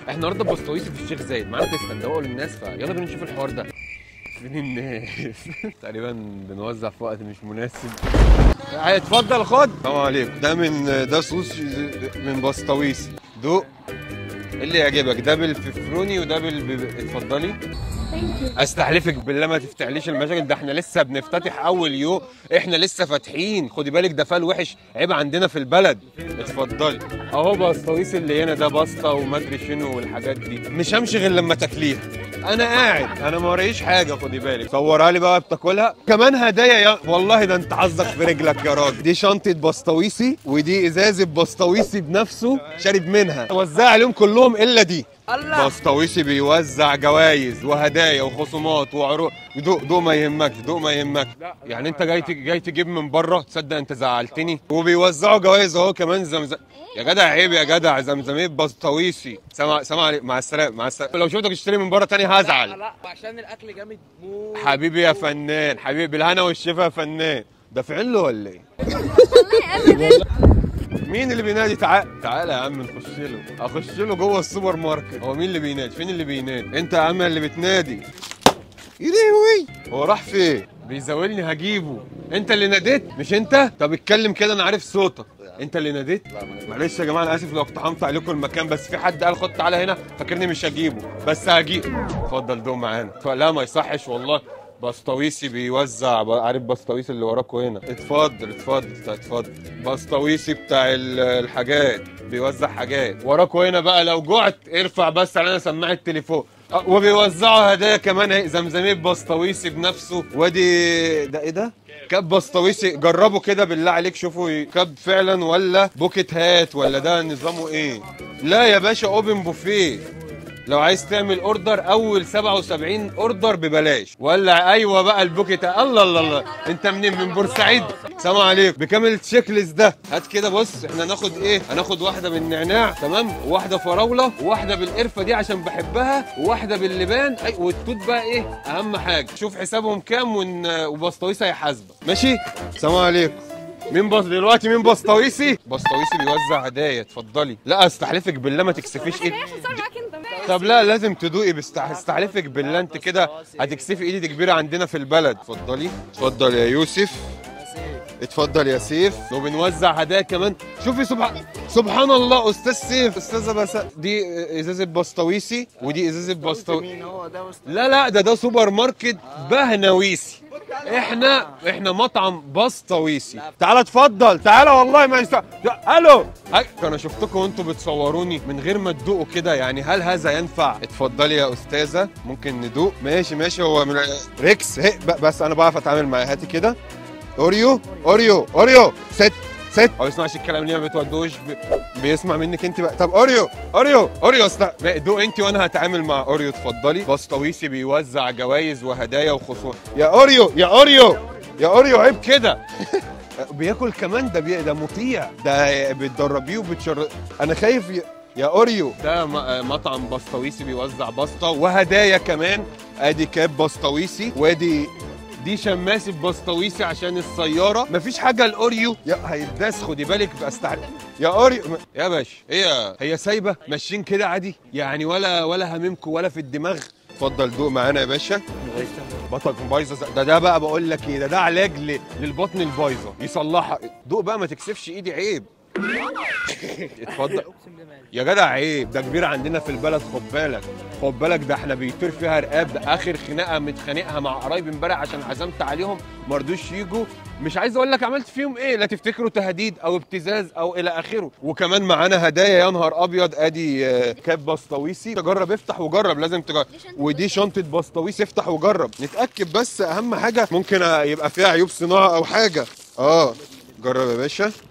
احنا النهارده بسطويسي في الشيخ زايد، معانا تسلا ندوقه للناس، فيلا بينا نشوف الحوار ده. فين الناس؟ تقريبا بنوزع في وقت مش مناسب. اتفضل خد. السلام عليكم. ده صوص من بسطويسي. دوق اللي يعجبك، ده بالففروني وده اتفضلي. استحلفك بالله ما تفتحليش المشاكل، ده احنا لسه بنفتتح اول يوم، احنا لسه فاتحين، خدي بالك ده فال وحش عيب عندنا في البلد. اتفضلي اهو بسطويس اللي هنا ده باستا وما ادري شنو والحاجات دي، مش همشي غير لما تاكليها. انا قاعد، انا ما وريش حاجه، خدي بالك. صورها لي بقى بتاكلها كمان هدايا يا والله، ده انت حظك في رجلك يا راجل. دي شنطه بسطويسي ودي ازازه بسطويسي بنفسه شارب منها، وزع عليهم كلهم الا دي. الله. بسطويسي بيوزع جوائز وهدايا وخصومات وعروض. دوق ما يهمكش، دوق ما يهمكش. يعني انت جاي تجيب من بره؟ تصدق انت زعلتني. وبيوزعوا جوائز اهو كمان. زمزم يا جدع، عيب يا جدع، زمزميه بسطويسي. سلام عليكم، مع السلامه، مع السلامه. لو شفتك تشتري من بره تاني هزعل. لا عشان الاكل جامد موت. حبيبي يا فنان، حبيبي بالهنا والشفا يا فنان. دافعين له ولا ايه؟ مين اللي بينادي؟ تعالى يا عم نخش له، اخش له جوه السوبر ماركت. هو مين اللي بينادي؟ فين اللي بينادي؟ انت يا عم اللي بتنادي. يلهوي، هو راح فين؟ بيزاولني هجيبه. انت اللي ناديت مش انت؟ طب اتكلم كده انا عارف صوتك. انت اللي ناديت؟ معلش يا جماعه انا اسف لو اقتحمت عليكم المكان، بس في حد قال خد تعالى هنا، فاكرني مش هجيبه، بس هجيبه. اتفضل دوق معانا. لا ما يصحش والله. بسطويسي بيوزع، عارف بسطويسي اللي وراكوا هنا. اتفضل. بسطويسي بتاع الحاجات، بيوزع حاجات وراكوا هنا بقى. لو جعت ارفع بس على انا سماعه التليفون. وبيوزعوا هدايا كمان اهي، زمزميه بسطويسي بنفسه. وادي ده ايه ده؟ كاب بسطويسي. جربوا كده بالله عليك، شوفوا كاب فعلا ولا بوكيت هات ولا ده نظامه ايه. لا يا باشا، اوبن بوفيه. لو عايز تعمل اوردر اول 77 اوردر ببلاش. ولا ايوه بقى البوكيت. الله انت منين؟ من بورسعيد. سلام عليكم. بكامل التشيك ليست ده. هات كده بص، احنا هناخد ايه؟ هناخد واحده بالنعناع تمام، وواحده فراوله، وواحده بالقرفه دي عشان بحبها، وواحده باللبان. والتوت بقى ايه اهم حاجه. شوف حسابهم كام وبسطويسي هيحاسبك. ماشي. سلام عليكم. مين دلوقتي؟ مين بسطويسي بيوزع هدايا. اتفضلي. لا استحلفك بالله ما تكسفيش ايدك. طب لا لازم تدوقي. استحلفك بالله انت كده هتكسفي ايدي، دي كبيره عندنا في البلد. اتفضلي. اتفضل يا يوسف. اتفضل يا سيف. وبنوزع هدايا كمان. شوفي سبحان الله. استاذ سيف، استاذه بس دي ازازه بسطويسي ودي ازازه بسطويسي. لا ده سوبر ماركت بهنويسي. احنا مطعم بسطويسي. تعالى اتفضل، تعالى والله ما ينفع. الو، انا شفتكم وانتوا بتصوروني من غير ما تدوقوا كده، يعني هل هذا ينفع؟ اتفضلي يا استاذه، ممكن ندوق؟ ماشي. هو من ريكس بس انا بعرف اتعامل معاه. هاتي كده. اوريو ست. هو بيسمعش الكلام ليه؟ ما بتودوش بيسمع منك انت بقى. طب اوريو دوق انت وانا هتعامل مع اوريو. اتفضلي. بسطويسي بيوزع جوائز وهدايا وخصومات. يا اوريو عيب كده. بياكل كمان. ده مطيع، ده بتدربيه انا خايف يا اوريو. ده مطعم بسطويسي بيوزع بسطه وهدايا كمان. ادي كاب بسطويسي، وادي دي شماسه بسطويسي عشان السياره. مفيش حاجه الاوريو هيتداس، خدي بالك. يا اوريو يا باشا. هي سايبه ماشيين كده عادي يعني، ولا هممكم ولا في الدماغ. اتفضل دوق معانا يا باشا. بطنك بايظه. ده بقى بقول لك ايه، ده علاج للبطن البايظه، يصلحها. دوق بقى ما تكسفش ايدي، عيب. اتفضل يا جدع، عيب. ده كبير عندنا في البلد، خد بالك. ده احنا بيطير فيها رقاب. ده اخر خناقه متخانقها مع قرايبي امبارح عشان عزمت عليهم ما رضوش يجوا. مش عايز اقول لك عملت فيهم ايه، لا تفتكروا تهديد او ابتزاز او الى اخره. وكمان معانا هدايا يا نهار ابيض. ادي كاب بسطويسي. تجرب، افتح وجرب، لازم تجرب. ودي شنطه بسطويسي، افتح وجرب. نتاكد بس، اهم حاجه ممكن يبقى فيها عيوب صناعه او حاجه. جرب يا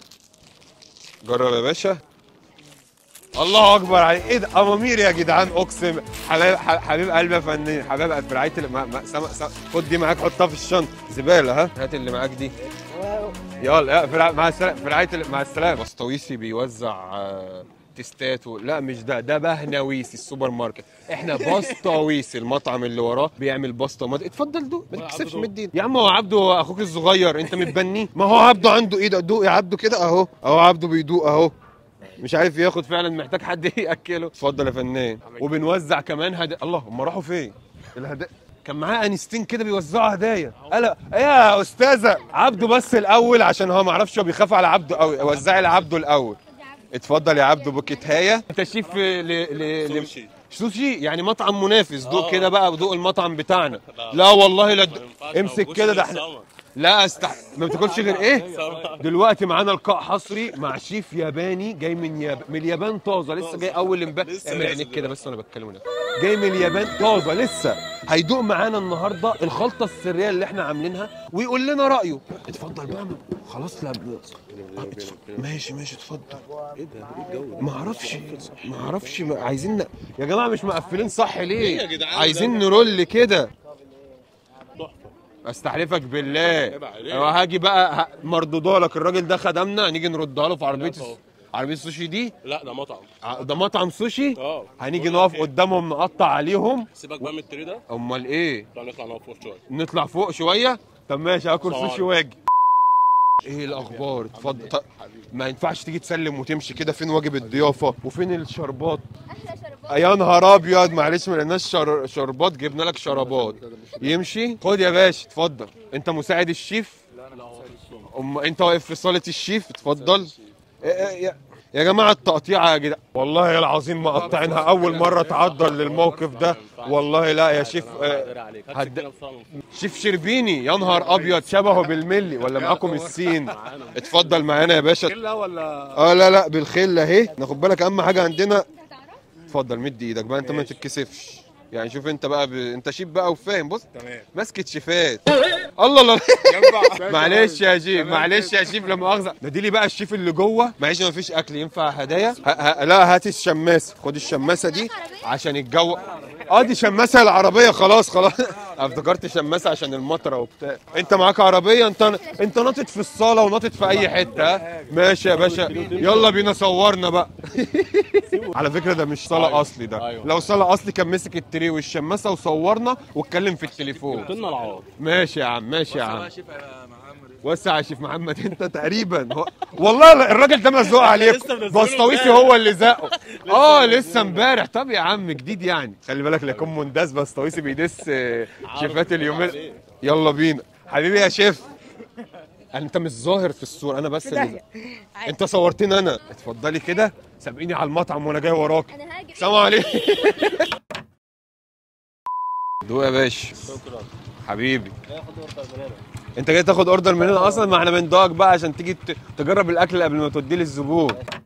باشا. الله اكبر عليك. ايه ده؟ امامير يا جدعان، اقسم. حبيب قلبي يا فنان، حبيب في رعايه خد دي معاك، حطها في الشنطه. زباله. هات اللي معاك دي. يلا مع السلامه. في رعايه مع السلامه. بسطويسي بيوزع تستات لا مش ده بهنويسي السوبر ماركت. احنا بسطويسي المطعم اللي وراه بيعمل بسطه. اتفضل دوق، ما تكسفش. مدين يا عم. هو عبده اخوك الصغير، انت متبنيه. ما هو عبده عنده ايه ده. دوق يا عبده كده اهو عبده بيدوق اهو. مش عارف ياخد فعلا، محتاج حد ياكله. اتفضل يا فنان. وبنوزع كمان هدايا. الله، هم راحوا فين الهدايا؟ كان معاه انستين كده بيوزعوا هدايا. الا ايه يا استاذه عبده؟ بس الاول عشان هو ما اعرفش، هو بيخاف على عبده قوي. وزعي لعبده الاول. اتفضل يا عبده بوكيتهايه. انت شيف سوشي. سوشي يعني مطعم منافس. دوق كده بقى، دوق المطعم بتاعنا. لا والله لا امسك كده، ده احنا لا ما بتاكلش غير ايه؟ دلوقتي معانا لقاء حصري مع شيف ياباني جاي من اليابان طازه، لسه جاي اول امبارح. اعمل عينيك كده بس وانا بتكلم هنا. جاي من اليابان طازه لسه، هيدوق معانا النهارده الخلطه السريه اللي احنا عاملينها ويقول لنا رايه. اتفضل بقى. خلاص لا ماشي اتفضل. ايه ده؟ ايه الجو ده؟ ما اعرفش عايزين يا جماعه مش مقفلين صح ليه؟ يا جدعان عايزين نرول كده. تحفه. استحلفك بالله عيب عليك. هاجي بقى مردوده لك. الراجل ده خدمنا، نيجي نردها له في عربيه السوشي دي. لا ده مطعم. ده مطعم سوشي. هنيجي بقول لك نقف إيه؟ قدامهم نقطع عليهم. سيبك بقى من التري ده. امال ايه؟ تعالى نطلع نقف فوق شويه. نطلع فوق شويه. طب ماشي، اكل صار. سوشي واجي. ايه الاخبار؟ اتفضل. ما ينفعش تيجي تسلم وتمشي كده. فين واجب الضيافه وفين الشربات؟ احلى شربات. يا نهار ابيض، معلش ما لقيناش شربات، جبنا لك شربات. يمشي. خد يا باشا اتفضل. انت مساعد الشيف؟ لا انت واقف في صاله الشيف. اتفضل. يا جماعه التقطيعه يا جدع، والله العظيم مقطعينها. اول مره اتعرض للموقف ده والله. لا يا شيف. شيف شربيني. يا نهار ابيض، شبهه بالملي. ولا معاكم السين؟ اتفضل معانا يا باشا. لا ولا لا بالخله اهي. ناخد بالك اهم حاجه عندنا. اتفضل مد ايدك بقى، انت ما تتكسفش يعني. شوف انت بقى انت شيف بقى وفاهم. بص تمام. ماسكه شيفات. الله معلش يا شيف، معلش يا شيف، لا مؤاخذه. نادي لي بقى الشيف اللي جوه. معلش ما فيش اكل ينفع هدايا. لا هات الشماسه. خد الشماسه دي عشان الجو. دي شماسه العربيه. خلاص افتكرت شماسه عشان المطره وبتاع. انت معاك عربيه؟ انت ناطط في الصاله وناطط في اي حته. ماشي يا باشا، يلا بينا صورنا بقى. على فكره ده مش صاله اصلي ده. لو صاله اصلي كان مسك التري والشماسه وصورنا واتكلم في التليفون. قلنا العوض. ماشي يا عم، ماشي يا عم. وسع يا شيف محمد. انت تقريبا والله الراجل ده مزوق عليك. بسطويسي هو اللي زقه. لسه امبارح. طب يا عم جديد يعني. خلي بالك لا يكون مندس. بسطويسي بيدس شيفات اليومين. يلا بينا حبيبي يا شيف. انت مش ظاهر في الصوره، انا بس اللي انت صورتني انا. اتفضلي كده، سابقيني على المطعم وانا جاي وراك. انا هاجي. سلام عليكم. دوق يا باشا. شكرا حبيبي. هاخد اوردر من هنا. انت جاي تاخد اوردر مننا اصلا؟ ما احنا بندوقك بقى عشان تيجي تجرب الاكل قبل ما توديه للزبون.